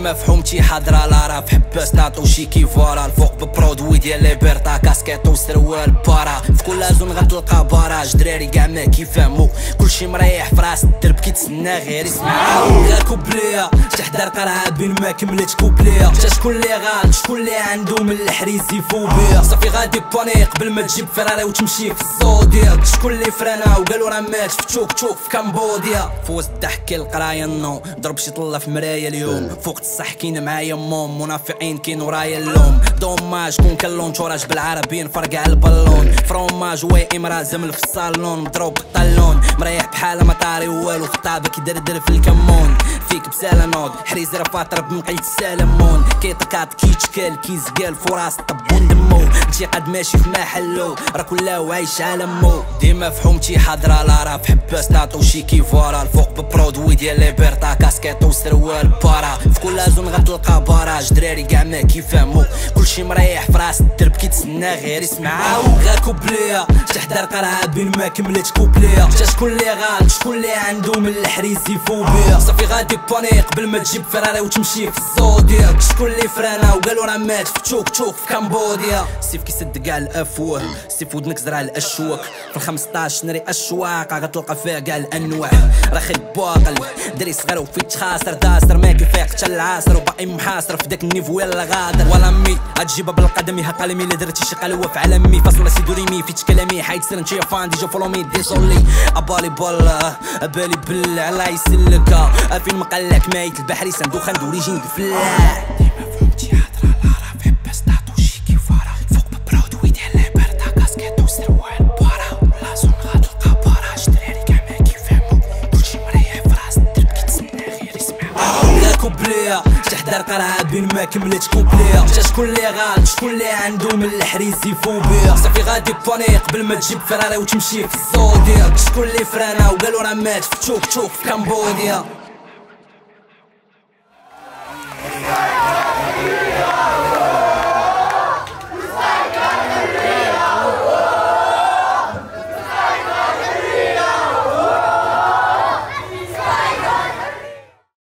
ديما فحومتي حاضرة لا راه فحباس نعطو شي كيفارا الفوق ببرودوي ديال ليبرتا كاسكيط وسروال بارا في كل زون غتلقى باراج دراري كاع ما كيفهمو كلشي مريح في راس الدرب كيتسنى غير يسمعو غير كوبليه تحضر قرعه بين ما كملت كوبليه حتى شكون لي غالط شكون لي عندو من الحريز يفوبيا صافي غادي باني قبل ما تجيب فراري وتمشي في الزودياك شكون لي فرانا وقالو راه مات في تشوك تشوك في كمبوديا فوز الضحك القرايه النوم ضرب شي طله في مرايه اليوم فوق الصح كاين معايا موم منافقين كاين ورايا اللوم دوماج كون كلون تراج بالعربي نفرقع البالون فروماج واقم رازم في الصالون مضروب بالطالون مريح بحال ما طاري والو خطابه كيدردر في الكمون فيك بساله نوض حريز راه فاطر بمقيت السلمون كيطكاط كيتشكل كيزقال فراس طبون دمو انتي قد ماشي في محلو راه كله عايش على مو ديما فحومتي حاضره لا راه فحباس نعطو شي كيفارا الفوق ببرودوي ديال ليبرتا كاسكيط وسروال بارا في كل زون غتلقى باراج دراري كاع ما كيفهمو كلشي مريح في راس الدرب كيتسنى غير يسمعو غير كوبليه تحضر قرعه بين ما كملت كوبليه حتى شكون لي غالط شكون لي عندو من الحريز يفوبيا صافي غادي باني قبل ما تجيب فراري وتمشي في الزودياك شكون لي فرانا وقالو راه مات في تشوك تشوك في كمبوديا السيف كيسد كاع الافواه السيف ودنك زرع الاشواك في 15 نري اشواق غتلقى فيها كاع الانواع راه خيب باقل دري صغير وفي تخاسر داسر ما كيفيق حتى العاصر وباقي محاصر في داك النيفو يلا غادر ولا مي غتجيبها بالقدم يها قلمي الا درتي شي قلوه في عالمي فاصله سي دوريمي فيت كلامي حيت سرنتي فان ديجا فولومي ديسولي ابالي بال ابالي بال الله يسلك فين مقلك مايت البحري صندوق ندوري جين فلاح ديما فهمتي حاضره لا راه فحباس نعطو شي كيفارا فوق ببرودوي ديال ليبرتا كاسكيط وسروال بارا لا زون غتلقى باراج دراري كاع ما كيفهمو كلشي مريح في راس الدرب كيتسنى غير يسمعو غير كوبليه تحضر قرعه بين ما كملت كوبليه حتى شكون لي غالط شكون لي عندو من الحريز يفوبيا صافي غادي باني قبل ما تجيب فراري وتمشي في الزودياك شكون لي فرانا وقالو راه مات في تشوك تشوك في كمبوديا